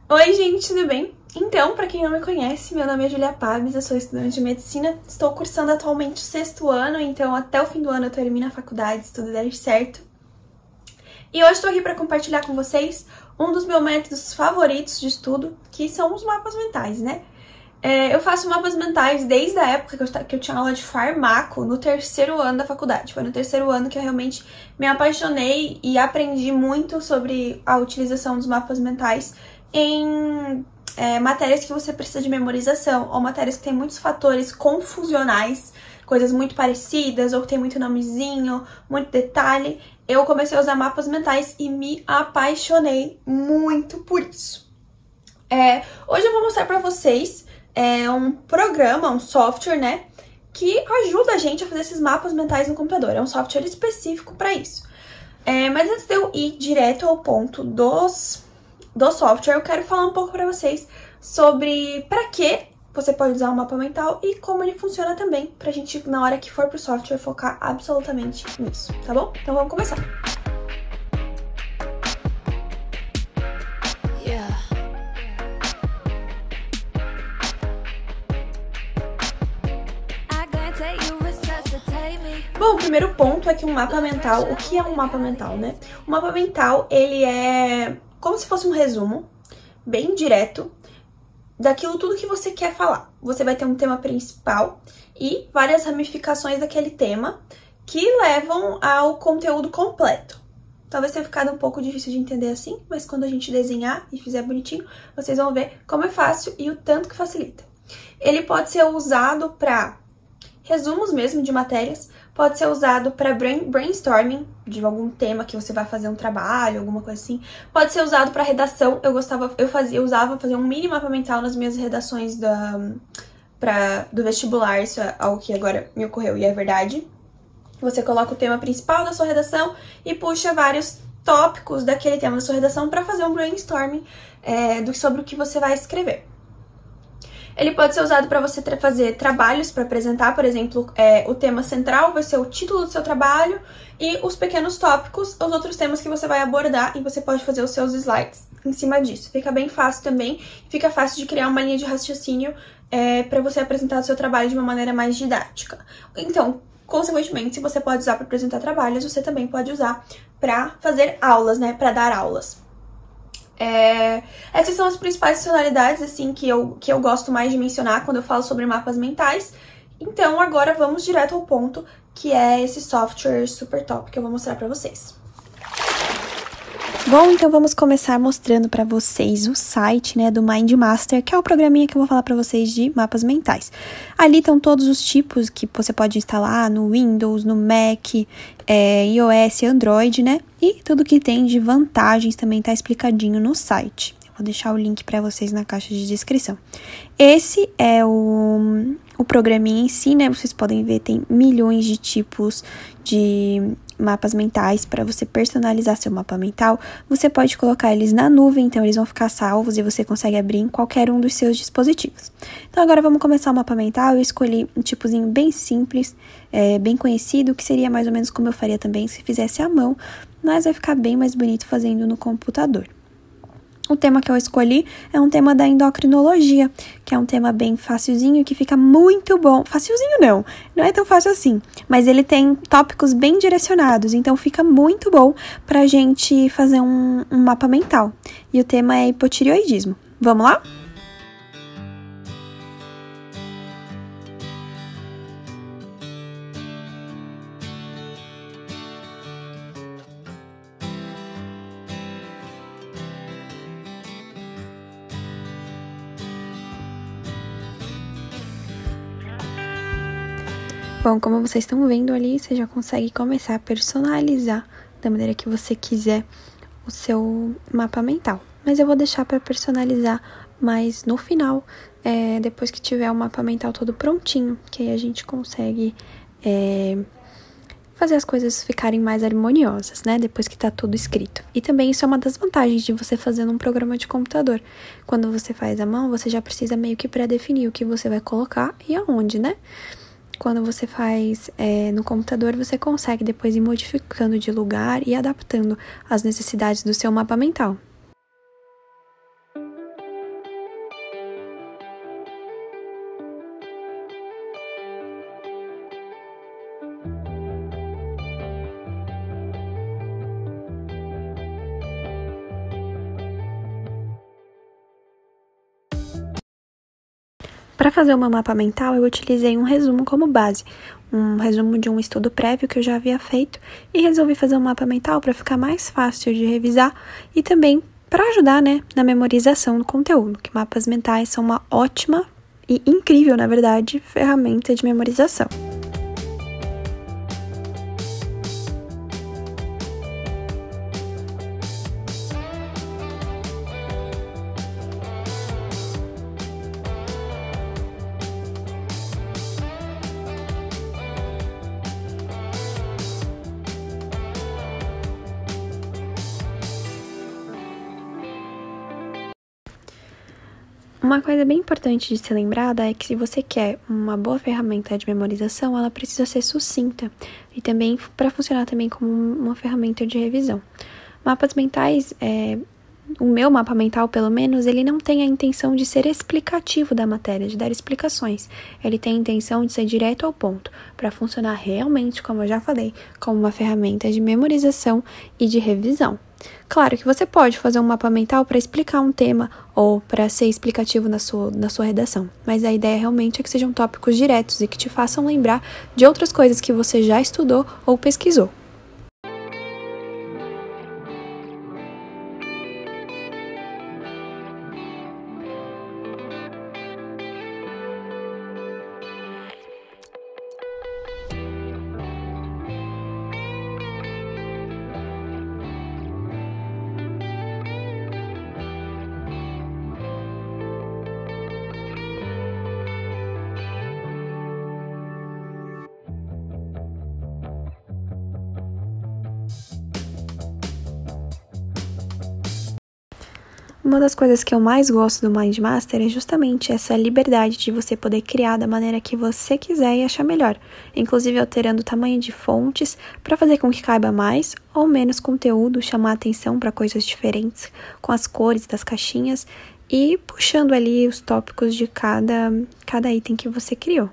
Oi, gente, tudo bem? Então, pra quem não me conhece, meu nome é Julia Pabes, eu sou estudante de medicina, estou cursando atualmente o 6º ano, então até o fim do ano eu termino a faculdade, se tudo der certo. E hoje estou aqui para compartilhar com vocês um dos meus métodos favoritos de estudo, que são os mapas mentais, né? Eu faço mapas mentais desde a época que eu tinha aula de farmaco, no 3º ano da faculdade. Foi no 3º ano que eu realmente me apaixonei e aprendi muito sobre a utilização dos mapas mentais em matérias que você precisa de memorização, ou matérias que tem muitos fatores confusionais, coisas muito parecidas, ou que tem muito nomezinho, muito detalhe. Eu comecei a usar mapas mentais e me apaixonei muito por isso. Hoje eu vou mostrar pra vocês um programa, um software, né, que ajuda a gente a fazer esses mapas mentais no computador. É um software específico para isso. Mas antes de eu ir direto ao ponto do software, eu quero falar um pouco para vocês sobre para que você pode usar um mapa mental e como ele funciona também, pra gente, na hora que for pro software, focar absolutamente nisso, tá bom? Então vamos começar. Bom, o primeiro ponto é que um mapa mental, o que é um mapa mental, né? O mapa mental, ele é como se fosse um resumo, bem direto, daquilo tudo que você quer falar. Você vai ter um tema principal e várias ramificações daquele tema que levam ao conteúdo completo. Talvez tenha ficado um pouco difícil de entender assim, mas quando a gente desenhar e fizer bonitinho, vocês vão ver como é fácil e o tanto que facilita. Ele pode ser usado para resumos mesmo de matérias, pode ser usado para brainstorming de algum tema que você vai fazer um trabalho, alguma coisa assim. Pode ser usado para redação. Eu usava fazer um mini mapa mental nas minhas redações do vestibular. Isso é algo que agora me ocorreu e é verdade. Você coloca o tema principal da sua redação e puxa vários tópicos daquele tema da sua redação para fazer um brainstorming sobre o que você vai escrever. Ele pode ser usado para você fazer trabalhos para apresentar, por exemplo, o tema central vai ser o título do seu trabalho e os pequenos tópicos, os outros temas que você vai abordar, e você pode fazer os seus slides em cima disso. Fica bem fácil também, fica fácil de criar uma linha de raciocínio para você apresentar o seu trabalho de uma maneira mais didática. Então, consequentemente, se você pode usar para apresentar trabalhos, você também pode usar para fazer aulas, né, para dar aulas. Essas são as principais funcionalidades assim, que eu gosto mais de mencionar quando eu falo sobre mapas mentais. Então agora vamos direto ao ponto, que é esse software super top que eu vou mostrar pra vocês. Bom, então vamos começar mostrando pra vocês o site, né, do MindMaster, que é o programinha que eu vou falar pra vocês de mapas mentais. Ali estão todos os tipos que você pode instalar no Windows, no Mac, iOS, Android, né? E tudo que tem de vantagens também tá explicadinho no site. Eu vou deixar o link pra vocês na caixa de descrição. Esse é o programinha em si, né? Vocês podem ver, tem milhões de tipos de mapas mentais para você personalizar seu mapa mental. Você pode colocar eles na nuvem, então eles vão ficar salvos e você consegue abrir em qualquer um dos seus dispositivos. Então agora vamos começar o mapa mental. Eu escolhi um tipozinho bem simples, bem conhecido, que seria mais ou menos como eu faria também se fizesse à mão, mas vai ficar bem mais bonito fazendo no computador. O tema que eu escolhi é um tema da endocrinologia, que é um tema bem facilzinho, que fica muito bom. Facilzinho não é tão fácil assim, mas ele tem tópicos bem direcionados, então fica muito bom pra gente fazer um mapa mental. E o tema é hipotireoidismo. Vamos lá? Bom, como vocês estão vendo ali, você já consegue começar a personalizar da maneira que você quiser o seu mapa mental. Mas eu vou deixar para personalizar mais no final, depois que tiver o mapa mental todo prontinho, que aí a gente consegue fazer as coisas ficarem mais harmoniosas, né? Depois que tá tudo escrito. E também isso é uma das vantagens de você fazer num programa de computador. Quando você faz à mão, você já precisa meio que pré-definir o que você vai colocar e aonde, né? Quando você faz no computador, você consegue depois ir modificando de lugar e adaptando às necessidades do seu mapa mental. Para fazer o meu mapa mental, eu utilizei um resumo como base, um resumo de um estudo prévio que eu já havia feito e resolvi fazer um mapa mental para ficar mais fácil de revisar e também para ajudar, né, na memorização do conteúdo, que mapas mentais são uma ótima e incrível, na verdade, ferramenta de memorização. Uma coisa bem importante de ser lembrada é que se você quer uma boa ferramenta de memorização, ela precisa ser sucinta e também para funcionar também como uma ferramenta de revisão. Mapas mentais, o meu mapa mental pelo menos, ele não tem a intenção de ser explicativo da matéria, de dar explicações. Ele tem a intenção de ser direto ao ponto, para funcionar realmente, como eu já falei, como uma ferramenta de memorização e de revisão. Claro que você pode fazer um mapa mental para explicar um tema ou para ser explicativo na sua redação, mas a ideia realmente é que sejam tópicos diretos e que te façam lembrar de outras coisas que você já estudou ou pesquisou. Uma das coisas que eu mais gosto do Mind Master é justamente essa liberdade de você poder criar da maneira que você quiser e achar melhor, inclusive alterando o tamanho de fontes para fazer com que caiba mais ou menos conteúdo, chamar atenção para coisas diferentes, com as cores das caixinhas e puxando ali os tópicos de cada item que você criou.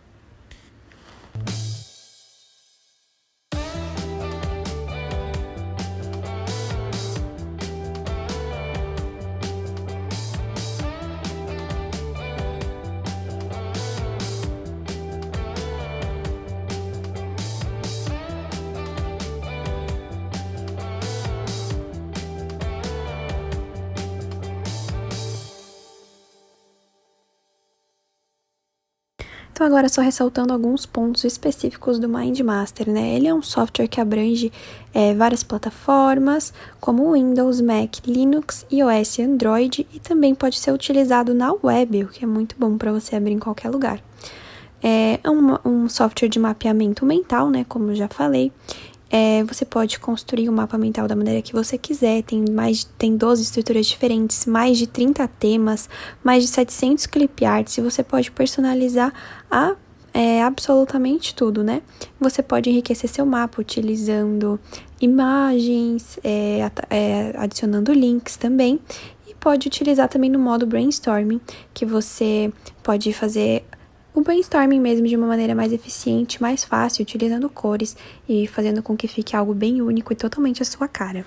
Então, agora só ressaltando alguns pontos específicos do Mind Master, né? Ele é um software que abrange várias plataformas, como Windows, Mac, Linux, iOS e Android, e também pode ser utilizado na web, o que é muito bom para você abrir em qualquer lugar. É um software de mapeamento mental, né? Como eu já falei. Você pode construir o mapa mental da maneira que você quiser, tem 12 estruturas diferentes, mais de 30 temas, mais de 700 clip arts, e você pode personalizar absolutamente tudo, né? Você pode enriquecer seu mapa utilizando imagens, adicionando links também, e pode utilizar também no modo brainstorming, que você pode fazer o brainstorming mesmo de uma maneira mais eficiente, mais fácil, utilizando cores e fazendo com que fique algo bem único e totalmente a sua cara.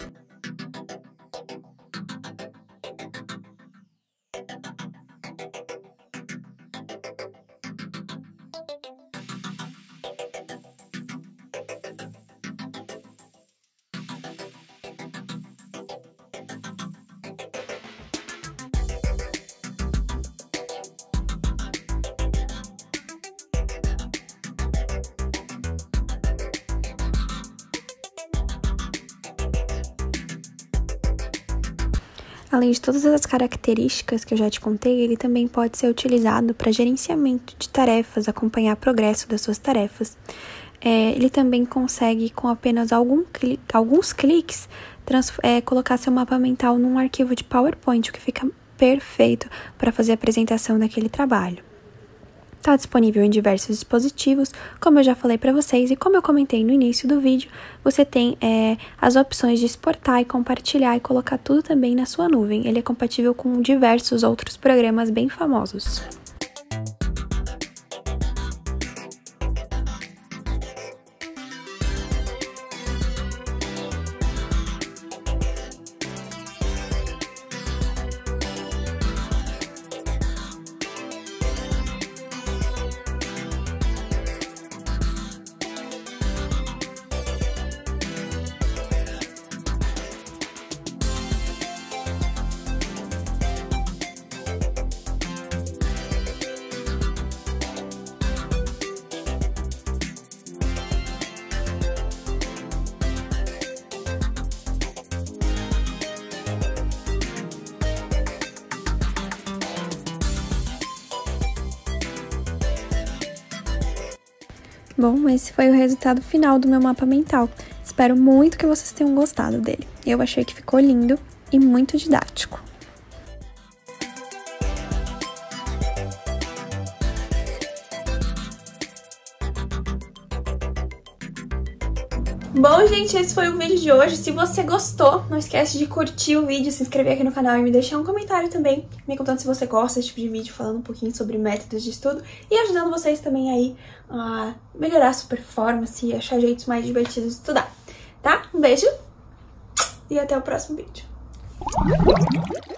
Além de todas as características que eu já te contei, ele também pode ser utilizado para gerenciamento de tarefas, acompanhar o progresso das suas tarefas. Ele também consegue, com apenas alguns cliques, colocar seu mapa mental num arquivo de PowerPoint, o que fica perfeito para fazer a apresentação daquele trabalho. Está disponível em diversos dispositivos, como eu já falei para vocês, e como eu comentei no início do vídeo, você tem as opções de exportar e compartilhar e colocar tudo também na sua nuvem. Ele é compatível com diversos outros programas bem famosos. Bom, esse foi o resultado final do meu mapa mental. Espero muito que vocês tenham gostado dele. Eu achei que ficou lindo e muito didático. Bom, gente, esse foi o vídeo de hoje. Se você gostou, não esquece de curtir o vídeo, se inscrever aqui no canal e me deixar um comentário também, me contando se você gosta desse tipo de vídeo, falando um pouquinho sobre métodos de estudo e ajudando vocês também aí a melhorar a sua performance e achar jeitos mais divertidos de estudar, tá? Um beijo e até o próximo vídeo.